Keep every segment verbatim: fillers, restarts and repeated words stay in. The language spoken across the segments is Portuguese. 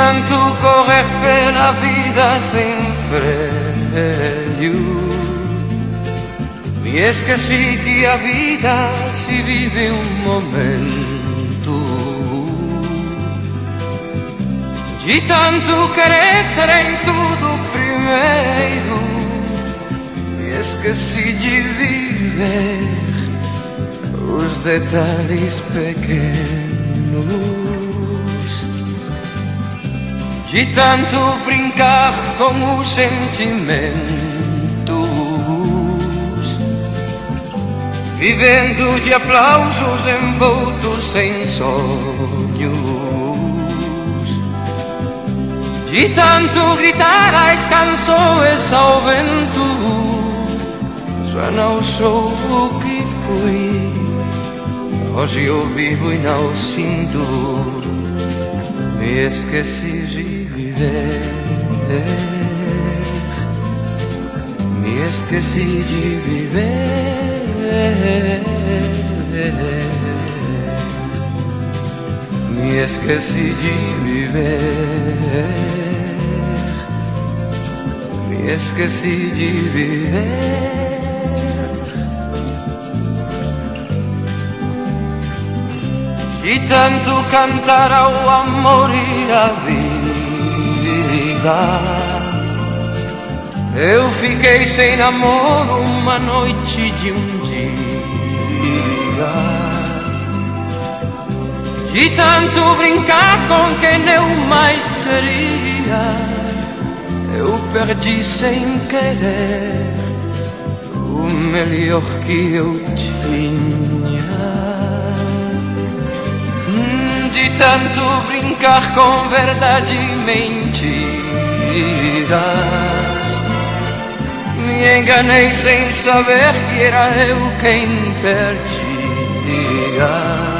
tanto correr pela vida sem freio, me esqueci que a vida se vive em um momento. De tanto querer ser em tudo primeiro, me esqueci de viver os detalhes pequenos. De tanto brincar com os sentimentos, vivendo de aplausos envoltos em sonhos. De tanto gritar as canções ao vento, já não sou o que fui. Hoje eu vivo e não sinto, me esqueci de viver, me esqueci de viver, me esqueci de viver, me esqueci de viver. De tanto cantar ao amor e à vida, eu fiquei sem namoro uma noite de um dia. De tanto brincar com quem eu mais queria, eu perdi sem querer o melhor que eu tinha. De tanto brincar com verdade e mentiras, me enganei sem saber que era eu quem perdia.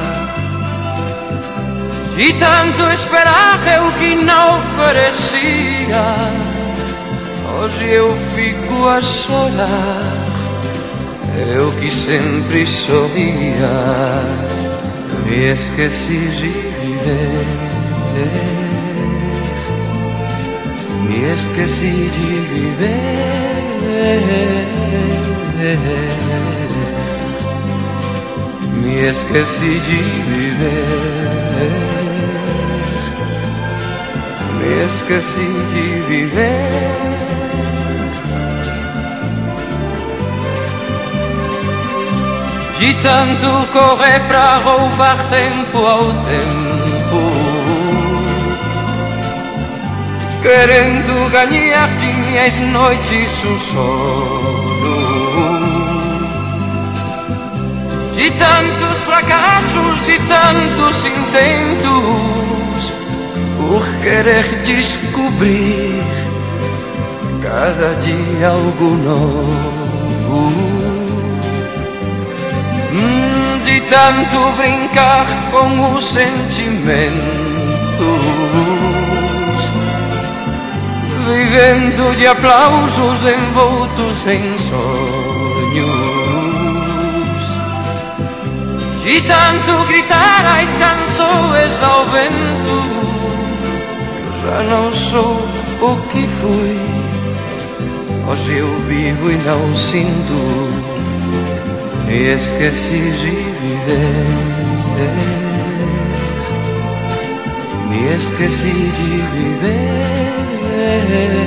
De tanto esperar eu que não oferecia, hoje eu fico a chorar, eu que sempre sorria. Me esqueci de viver, me esqueci de viver, me esqueci de viver, me esqueci de viver. De tanto correr pra roubar tempo ao tempo, querendo ganhar de minhas noites o sono. De tantos fracassos, de tantos intentos, por querer descobrir cada dia algo novo. De tanto brincar com os sentimentos, vivendo de aplausos envoltos em sonhos. De tanto gritar as canções ao vento, já não sou o que fui. Hoje eu vivo e não sinto, me esqueci de viver, me esqueci de viver,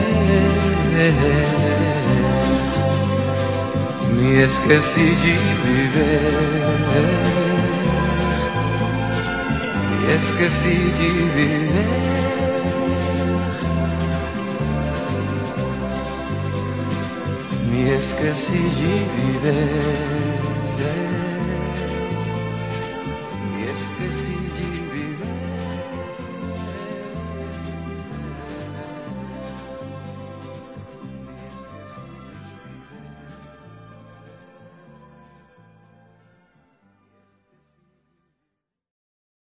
me esqueci de viver, me esqueci de viver, me esqueci de viver.